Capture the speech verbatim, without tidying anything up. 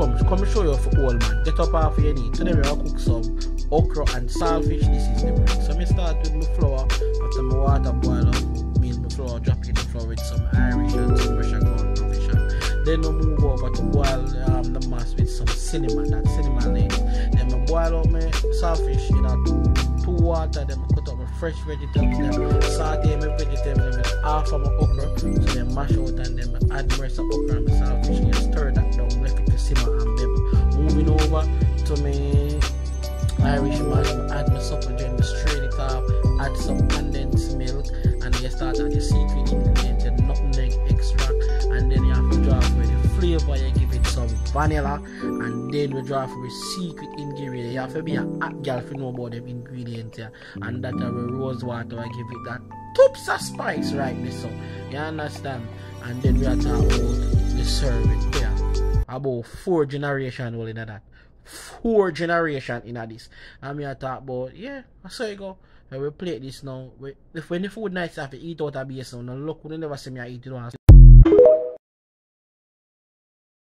come, come show you for old man. Get up off your knee. Today we are cook some okra and saltfish. This is the bread. So I start with my flour. After my water boil up, me my flour, drop in the flour with some Irish and some Russian corn provision. Then we move over to boil um, the mass with some cinnamon, that cinnamon leaves. Then I boil up my saltfish in a two water. Then I cut up my fresh vegetables. Then saute my vegetables with half of my okra. So then mash out and then I add the rest of okra and my saltfish. And stir that down, left it to simmer and bake. Moving over to my Irish mash, I add my supper gem, strain it off, add some condensed milk, and you start at the secret ingredient, the nutmeg extract, and then you have to draw for the flavor, you give it some vanilla, and then we draw for the secret ingredient. You have to be a hot girl if you know about them ingredients here, and that are rose water, I give it that toops of spice right there, so you understand. And then we are talking about the serving there, about four generations all in that. Four generation in this. And me I talk about, yeah, I saw you go. When we play this now, we, if when the food nights have to eat out of base, now look, we never see me I eat it on.